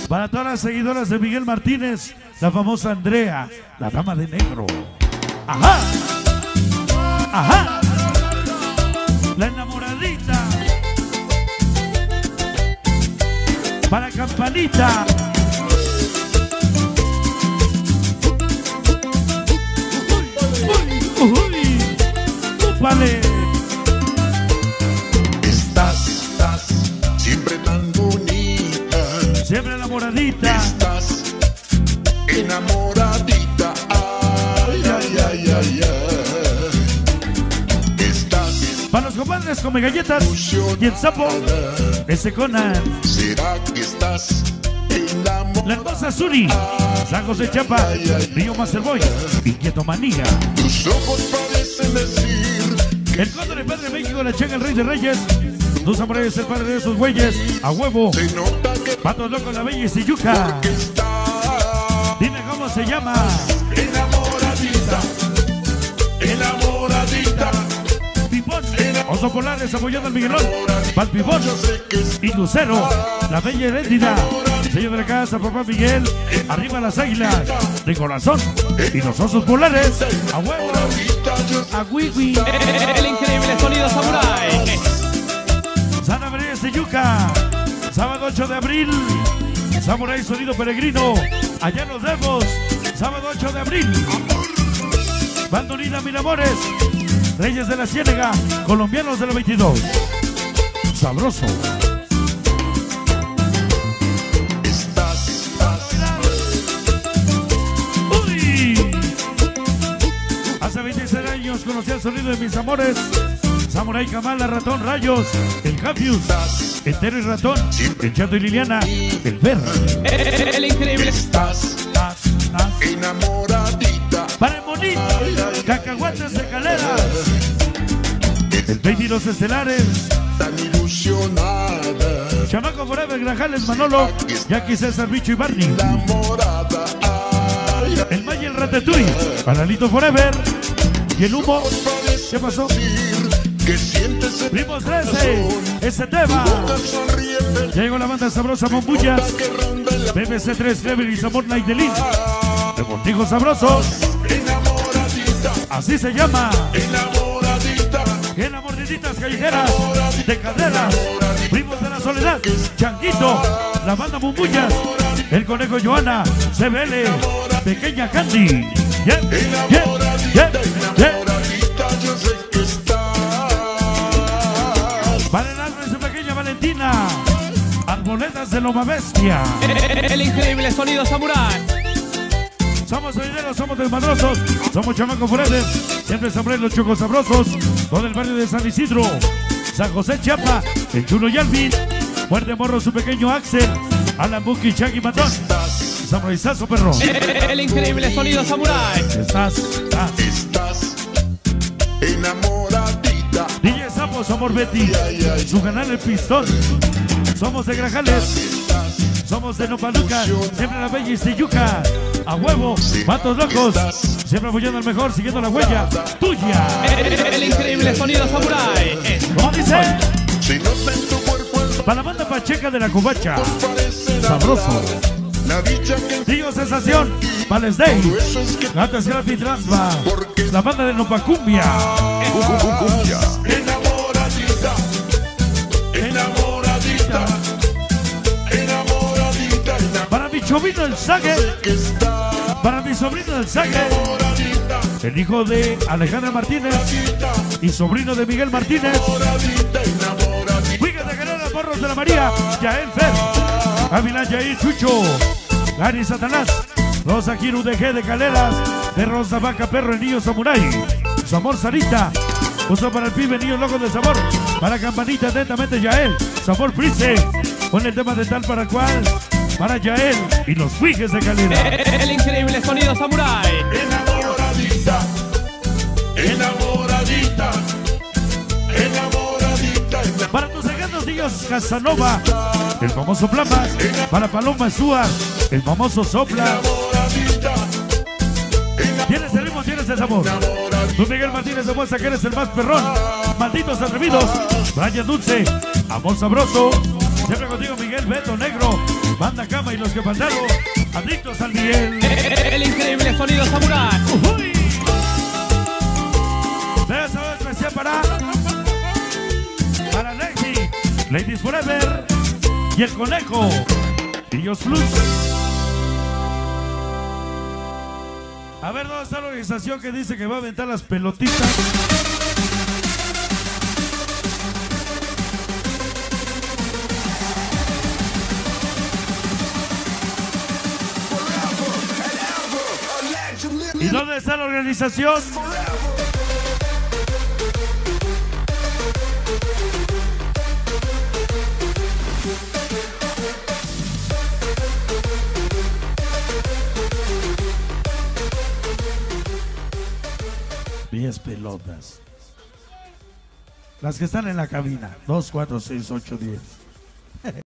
Para todas las seguidoras de Miguel Martínez, la famosa Andrea, la dama de negro. Ajá, ajá, la enamoradita. Para Campanita. Uy, vale. Estás siempre tan bonita, Siempre enamoradita. estás enamoradita, ay, ay, ay, ay, ay. Estás Para los compadres come galletas y el sapo, ese Conan. ¿será que estás enamorada? La hermosa Suri, San José Chapa, Río Masterboy, Inquieto Manía. Tus ojos parecen decir El Cóndor, el padre de México, la Changa, el rey de reyes. Dos amores, el padre de esos güeyes, a huevo. se nota que Patos locos, la bella y Siyuca. estás Dime cómo se llama. enamoradita, enamoradita. Pipón, Oso Polares apoyando al Miguelón, Palpipón Yo sé que y Lucero, la bella heréndida. Sello de la casa, papá Miguel. Arriba las águilas, de corazón. Y los osos polares, a huevo. A Wiwi. El increíble sonido samurai. Santa María de Siyuca, sábado 8 de abril. Samurai Sonido Peregrino, allá nos vemos. Sábado 8 de abril. Bandolina Miramores, Reyes de la Ciénega, colombianos de la 22. Sabroso. estás ¡Uy! Hace 26 años conocí el sonido de mis amores. Samurai Kamala, Ratón Rayos, el Capius, Entero y Ratón, el Chato y Liliana, el Ver. El increíble. estás enamoradita, Para el Monito, Cacahuates de Caleras, el Baby y los Estelares, tan ilusionada, Chamaco Forever, Grajales, Manolo, Jackie, César, Bicho y Barney, enamorada, ay, el May y el Ratatouille, Panalito Forever y el Humo. ¿Qué pasó? que sientes en Primos 13, ese tema. boca sonriente, Ya llegó la banda sabrosa Mombullas, que ronda la BBC 3, Clever y Sabor Night de Lin. Deportivos sabrosos, enamoradita, así se llama. enamoradita, En las mordiditas callejeras, de caderas, Primos de la Soledad, Changuito, la banda Mombullas, el Conejo Joana, CBL, Pequeña Candy. Yeah, yeah, yeah, yeah. enamoradita, yo sé que estás. Para el alma de su pequeña Valentina, Arboledas de Loma Bestia. El increíble sonido samurai. Somos solideros, somos desmadrosos, somos chamacos forever, siempre sabré los chocos sabrosos, todo el barrio de San Isidro, San José Chiapa, el Chulo y Alvin, Muerte Morro, su pequeño Axel, Alan Buki, Chucky Matón, Samuraizazo Perro. El increíble sonido samurai. Estás, Estás enamoradita, DJ Sapos, Amor Betty, su canal El Pistón, somos de Grajales, somos de Nopaluca, siempre la bella y Siyuca, a huevo, Matos Locos, siempre apoyando al mejor, siguiendo la huella tuya. El increíble sonido samurai. ¿Cómo dice? si nota en tu cuerpo el Para la banda Pacheca de la Covacha, parece sabroso. la dicha que Digo Sensación, Pales Day, eso es que Gata Serapi Transva, la banda de Nopacumbia, enamoradita, enamoradita, enamoradita, para mi sobrino el Sague, que está para mi sobrino el Sague, enamoradita, el hijo de Alejandra Martínez y sobrino de Miguel Martínez, enamoradita, enamoradita, Huigas de Guerrera, Morros de la María, Yael Fer, Ávila Yair Chucho, Gary Satanás, Rosa Kiru de G de Caleras, de Rosa Vaca Perro, el niño Samurai, su amor Sarita, uso para el pibe, niño loco de sabor, para Campanita, atentamente Yael, sabor Prise, pon el tema de tal para cual, para Yael y los Huiges de Caleras. El increíble sonido samurai. enamoradita, enamoradita, enamoradita, Para tus legados niños Casanova, el famoso Plamas, para Paloma Suar, el famoso Sopla. enamoradita, Tienes el ritmo, tienes el sabor. Tú Miguel Martínez demuestra que eres el más perrón. Malditos atrevidos. Brian Dulce, amor sabroso. Siempre contigo Miguel Beto Negro. Banda Cama y los que faltaron, adictos al Miguel. El increíble sonido Samurai. Uy. Beso especial para Lexi, Ladies Forever y el Conejo, Pillos Plus. A ver, ¿dónde está la organización que dice que va a aventar las pelotitas? ¿Y dónde está la organización? Pelotas. Las que están en la cabina. 2, 4, 6, 8, 10.